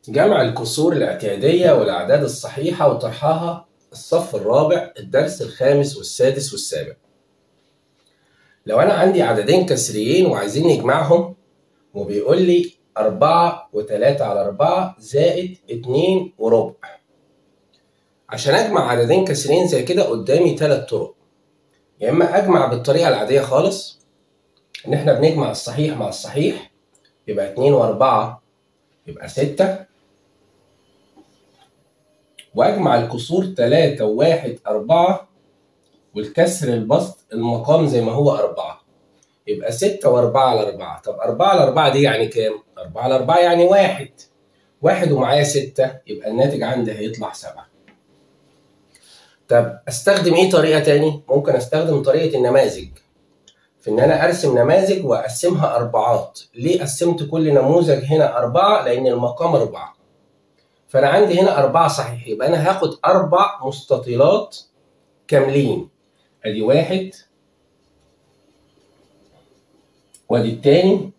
جمع الكسور الاعتيادية والأعداد الصحيحة وطرحها. الصف الرابع، الدرس الخامس والسادس والسابع. لو أنا عندي عددين كسريين وعايزين نجمعهم وبيقول لي 4 و3 على 4 زائد 2 وربع. عشان أجمع عددين كسريين زي كده قدامي 3 طرق. يا إما أجمع بالطريقة العادية خالص، إن إحنا بنجمع الصحيح مع الصحيح، يبقى 2 و4 يبقى 6، واجمع الكسور 3 و1 4 والكسر البسط المقام زي ما هو 4، يبقى 6 و4 على 4. طب 4 على 4 دي يعني كام؟ 4 على 4 يعني 1، 1 ومعايا 6، يبقى الناتج عندي هيطلع 7. طب استخدم ايه طريقة تاني؟ ممكن استخدم طريقة النماذج، في ان انا ارسم نماذج واقسمها اربعات. ليه قسمت كل نموذج هنا 4؟ لان المقام 4، فانا عندي هنا 4 صحيح، يبقى انا هاخد 4 مستطيلات كاملين. ادي 1 وادي التاني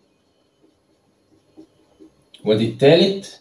وادي التالت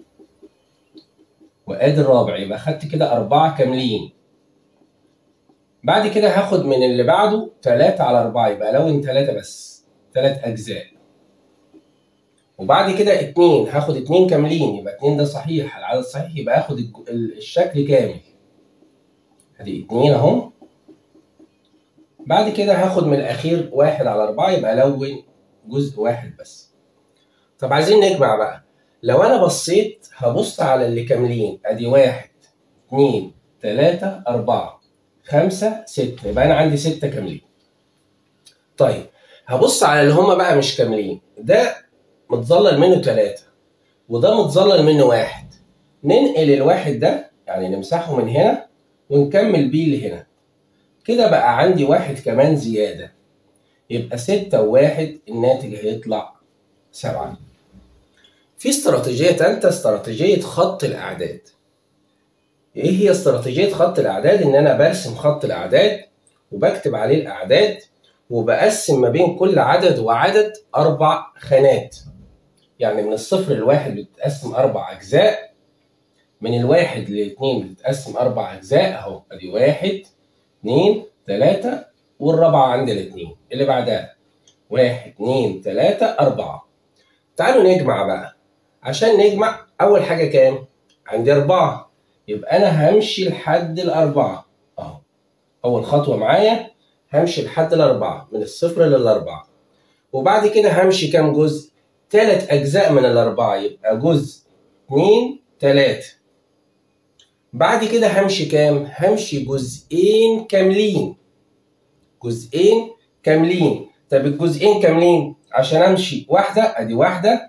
وادي الرابع، يبقى خدت كده 4 كاملين. بعد كده هاخد من اللي بعده 3 على 4، يبقى لون 3 بس، 3 اجزاء. وبعد كده 2 هاخد 2 كاملين، يبقى 2 ده صحيح، العدد صحيح، يبقى هاخد الشكل كامل. ادي 2 اهو. بعد كده هاخد من الاخير 1 على 4، يبقى لون جزء واحد بس. طب عايزين نجمع بقى. لو انا بصيت هبص على اللي كاملين، ادي 1 2 3 4 5 6، يبقى انا عندي 6 كاملين. طيب هبص على اللي هم بقى مش كاملين، ده متظلل منه 3 وده متظلل منه 1. ننقل الواحد ده، يعني نمسحه من هنا ونكمل بيه لهنا، كده بقى عندي 1 كمان زيادة، يبقى 6 و1 الناتج هيطلع 7. في استراتيجية تالتة، استراتيجية خط الأعداد. إيه هي استراتيجية خط الأعداد؟ إن أنا برسم خط الأعداد وبكتب عليه الأعداد وبقسم ما بين كل عدد وعدد 4 خانات. يعني من الصفر للواحد بتتقسم 4 أجزاء، من الواحد للاثنين بتتقسم 4 أجزاء أهو، أدي 1 2 3 والرابعة عند الاثنين اللي بعدها 1 2 3 4. تعالوا نجمع بقى. عشان نجمع أول حاجة كام؟ عندي 4، يبقى أنا همشي لحد الأربعة أهو. أول خطوة معايا همشي لحد الأربعة، من الصفر للأربعة. وبعد كده همشي كام جزء؟ 3 أجزاء من الأربعة، يبقى جزء 2 3. بعد كده همشي كام؟ همشي جزئين كاملين، جزئين كاملين. طب الجزئين كاملين عشان امشي واحدة، ادي واحدة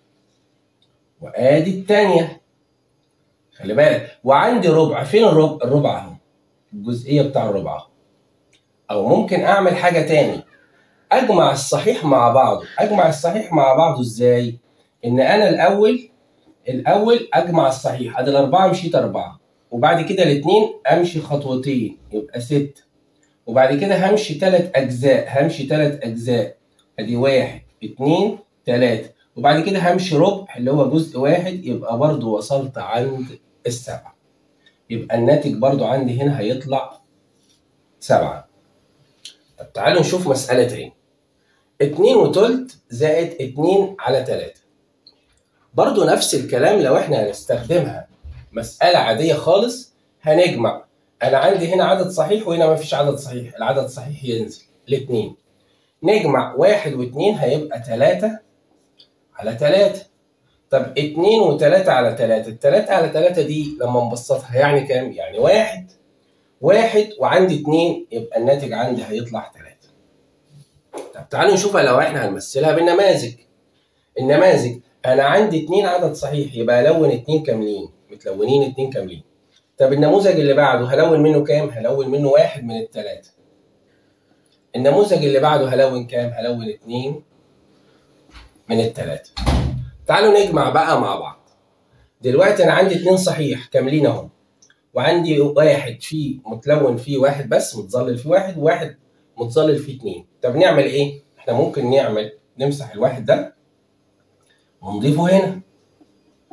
وادي التانية، خلي بالك. وعندي ربع، فين الربع؟ الربع اهو، الجزئية بتاع الربع. او ممكن اعمل حاجة تاني، اجمع الصحيح مع بعضه. اجمع الصحيح مع بعضه ازاي؟ ان انا الاول اجمع الصحيح، ادي الاربعة مشيت 4، وبعد كده الاثنين امشي خطوتين يبقى 6، وبعد كده همشي 3 اجزاء، همشي 3 اجزاء، ادي 1 2 3، وبعد كده همشي ربع اللي هو جزء واحد، يبقى برضو وصلت عند ال7. يبقى الناتج برضو عندي هنا هيطلع 7. طب تعالوا نشوف مسألة تاني. 2 وتلت زائد 2 على 3. برضو نفس الكلام، لو احنا هنستخدمها مسألة عادية خالص هنجمع. أنا عندي هنا عدد صحيح وهنا ما فيش عدد صحيح، العدد الصحيح ينزل الاثنين. نجمع 1 و2 هيبقى 3 على 3. طب 2 و3 على 3، ال3 على 3 دي لما نبسطها يعني كام؟ يعني 1 1 وعندي 2، يبقى الناتج عندي هيطلع 3. طب تعالوا نشوفها لو احنا هنمثلها بالنماذج. النماذج أنا عندي 2 عدد صحيح، يبقى ألون 2 كاملين، متلونين 2 كاملين. طب النموذج اللي بعده هلون منه كام؟ هلون منه 1 من ال3. النموذج اللي بعده هلون كام؟ هلون 2 من ال3. تعالوا نجمع بقى مع بعض. دلوقتي أنا عندي 2 صحيح كاملين أهو، وعندي واحد فيه متلون فيه 1 بس، متظلل فيه 1، وواحد متظلل فيه 2. طب نعمل إيه؟ إحنا ممكن نمسح الواحد ده ونضيفه هنا.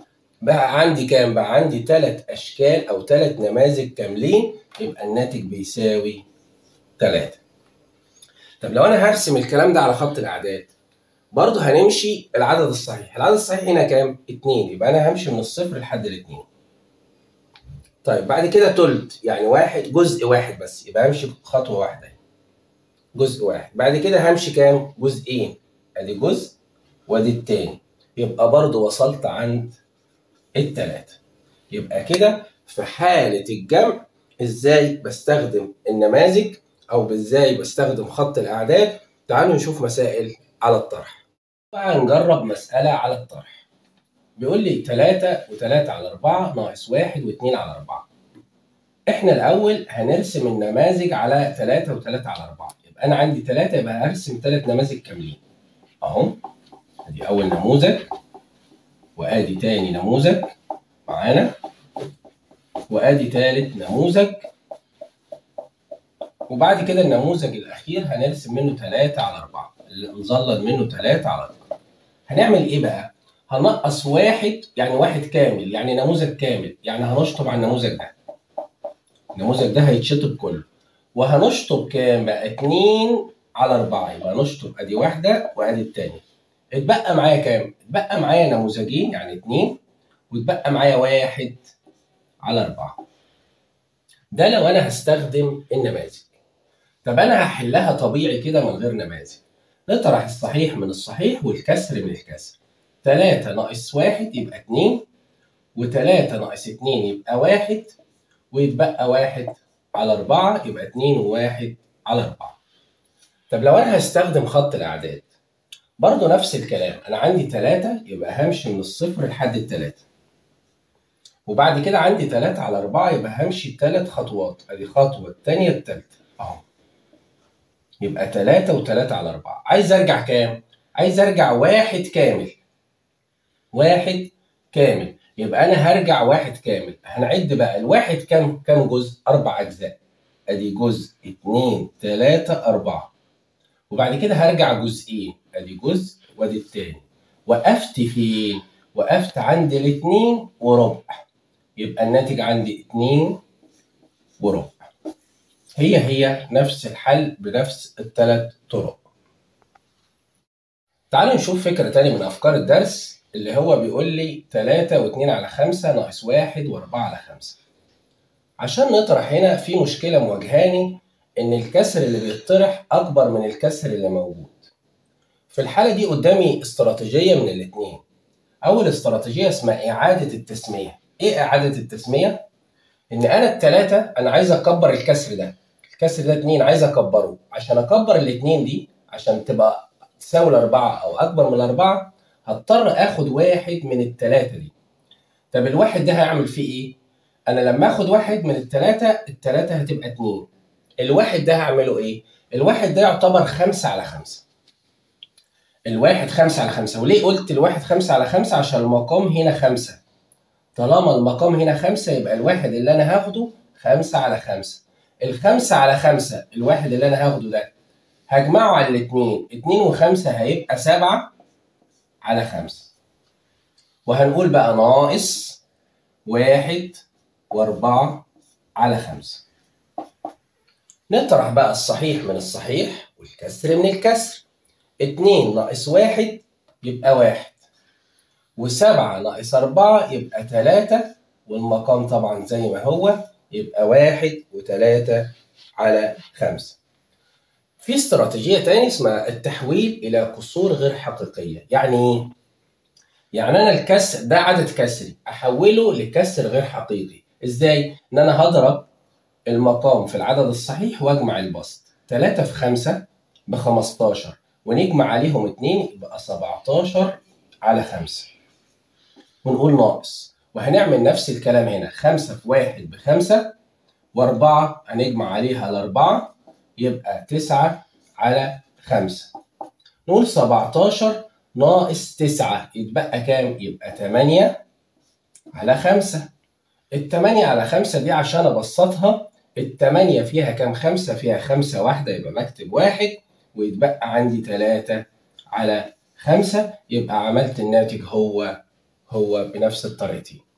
بقى عندي كام؟ بقى عندي 3 أشكال أو 3 نماذج كاملين، يبقى الناتج بيساوي 3. طب لو أنا هرسم الكلام ده على خط الأعداد، برضه هنمشي العدد الصحيح. العدد الصحيح هنا كام؟ 2، يبقى أنا همشي من الصفر لحد ال2. طيب بعد كده تلت، يعني واحد، جزء واحد بس، يبقى همشي خطوة واحدة، جزء واحد. بعد كده همشي كام؟ جزئين، ادي جزء وادي التاني، يبقى برضه وصلت عند ال3. يبقى كده في حالة الجمع ازاي بستخدم النماذج او ازاي بستخدم خط الاعداد. تعالوا نشوف مسائل على الطرح. بقى نجرب مسألة على الطرح. بيقول لي 3 و3 على 4 ناقص 1 و2 على 4. احنا الاول هنرسم النماذج على 3 و3 على 4. يبقى انا عندي 3، يبقى هرسم 3 نماذج كاملين اهو. ادي اول نموذج، وادي تاني نموذج معانا، وادي تالت نموذج، وبعد كده النموذج الاخير هنرسم منه 3 على 4 اللي نظلل منه 3 على 4. هنعمل ايه بقى؟ هنقص واحد، يعني واحد كامل، يعني نموذج كامل، يعني هنشطب على النموذج ده. النموذج ده هيتشطب كله، وهنشطب كام بقى؟ 2 على 4. يبقى نشطب ادي واحده وادي الثانيه. اتبقى معايا كام؟ اتبقى معايا نموذجين يعني 2، واتبقى معايا 1 على 4. ده لو انا هستخدم النماذج. طب انا هحلها طبيعي كده من غير نماذج. نطرح الصحيح من الصحيح والكسر من الكسر. 3 ناقص 1 يبقى 2، و3 ناقص 2 يبقى 1، ويتبقى 1 على 4 يبقى 2 و1 على 4. طب لو انا هستخدم خط الاعداد، برضه نفس الكلام. انا عندي 3، يبقى همشي من الصفر لحد ال3. وبعد كده عندي 3 على 4، يبقى همشي 3 خطوات، ادي خطوه الثانيه الثالثه اهو. يبقى 3 و3 على 4. عايز ارجع كام؟ عايز ارجع 1 كامل. 1 كامل، يبقى انا هرجع 1 كامل. هنعد بقى الواحد كام جزء؟ 4 اجزاء. ادي جزء 2 3 4. وبعد كده هرجع جزئين، ادي جزء وادي التاني. وقفت فين؟ وقفت عند ال2 وربع. يبقى الناتج عندي 2 وربع. هي نفس الحل بنفس ال3 طرق. تعالوا نشوف فكرة تاني من أفكار الدرس، اللي هو بيقول لي 3 و2 على 5 ناقص 1 و4 على 5. عشان نطرح هنا في مشكلة مواجهاني، إن الكسر اللي بيطرح أكبر من الكسر اللي موجود. في الحالة دي قدامي استراتيجية من الاتنين. أول استراتيجية اسمها إعادة التسمية. إيه إعادة التسمية؟ إن أنا التلاتة أنا عايز أكبر الكسر ده. الكسر ده 2 عايز أكبره. عشان أكبر الاتنين دي عشان تبقى تساوي ال4 أو أكبر من ال4، هضطر آخد واحد من التلاتة دي. طب الواحد ده هيعمل فيه إيه؟ أنا لما آخد واحد من التلاتة هتبقى 2. الواحد ده هعمله إيه؟ الواحد ده يعتبر 5 على 5. الواحد 5 على 5. وليه قلت الواحد 5 على 5؟ عشان المقام هنا 5. طالما المقام هنا 5، يبقى الواحد اللي أنا هاخده 5 على 5. ال5 على 5 الواحد اللي أنا هاخده ده هجمعه على الاتنين، 2 و5 هيبقى 7 على 5. وهنقول بقى ناقص 1 و4 على 5. نطرح بقى الصحيح من الصحيح والكسر من الكسر. 2 ناقص 1 يبقى 1، و7 ناقص 4 يبقى 3، والمقام طبعا زي ما هو يبقى 1 و3 على 5. في استراتيجية تاني اسمها التحويل إلى كسور غير حقيقية. يعني إيه؟ يعني أنا الكسر ده عدد كسري أحوله لكسر غير حقيقي. إزاي؟ إن أنا هضرب المقام في العدد الصحيح وأجمع البسط. 3 في 5 ب15، ونجمع عليهم 2 يبقى 17 على 5. ونقول ناقص، وهنعمل نفس الكلام هنا. 5 في 1 ب5، و4 هنجمع عليها ال4 يبقى 9 على 5. نقول 17 ناقص 9 يتبقى كام؟ يبقى 8 على 5. ال8 على 5 دي عشان ابسطها، ال8 فيها كام 5؟ فيها 5 واحدة، يبقى بكتب 1 ويتبقى عندي 3 على 5. يبقى عملت الناتج هو هو بنفس الطريقتين.